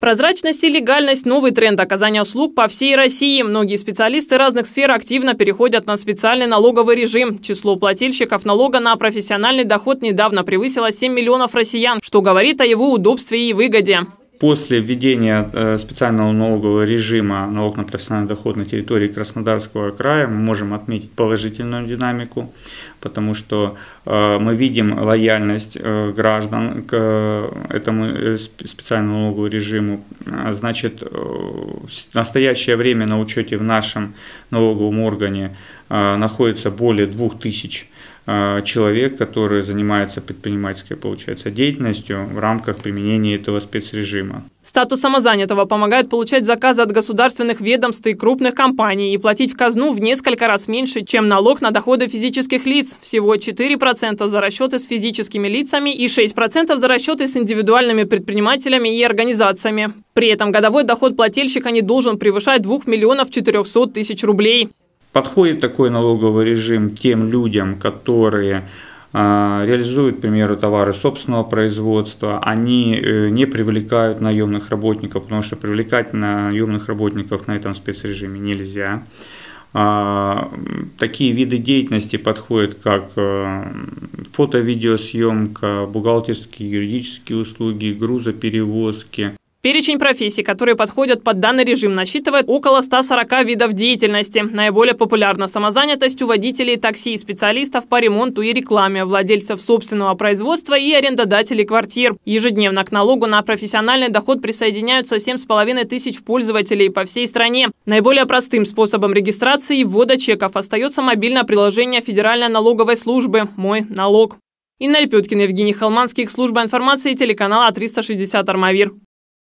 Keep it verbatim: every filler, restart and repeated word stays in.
Прозрачность и легальность – новый тренд оказания услуг по всей России. Многие специалисты разных сфер активно переходят на специальный налоговый режим. Число плательщиков налога на профессиональный доход недавно превысило семь миллионов россиян, что говорит о его удобстве и выгоде. После введения специального налогового режима налог на профессиональный доход на территории Краснодарского края мы можем отметить положительную динамику, потому что мы видим лояльность граждан к этому специальному налоговому режиму. Значит, в настоящее время на учете в нашем налоговом органе находится более двух тысяч человек, которые занимаются предпринимательской, получается, деятельностью в рамках применения этого спецрежима. Статус самозанятого помогает получать заказы от государственных ведомств и крупных компаний и платить в казну в несколько раз меньше, чем налог на доходы физических лиц. Всего четыре процента за расчеты с физическими лицами и шесть процентов за расчеты с индивидуальными предпринимателями и организациями. При этом годовой доход плательщика не должен превышать двух миллионов четырёхсот тысяч рублей. Подходит такой налоговый режим тем людям, которые э, реализуют, к примеру, товары собственного производства, они э, не привлекают наемных работников, потому что привлекать наемных работников на этом спецрежиме нельзя. Э, такие виды деятельности подходят, как э, фото-видеосъемка, бухгалтерские, юридические услуги, грузоперевозки. Перечень профессий, которые подходят под данный режим, насчитывает около ста сорока видов деятельности. Наиболее популярна самозанятость у водителей такси, специалистов по ремонту и рекламе, владельцев собственного производства и арендодателей квартир. Ежедневно к налогу на профессиональный доход присоединяются семь с половиной тысяч пользователей по всей стране. Наиболее простым способом регистрации и ввода чеков остается мобильное приложение Федеральной налоговой службы «Мой налог». Инна Лепеткина, Евгений Холманский, служба информации телеканала триста шестьдесят Армавир.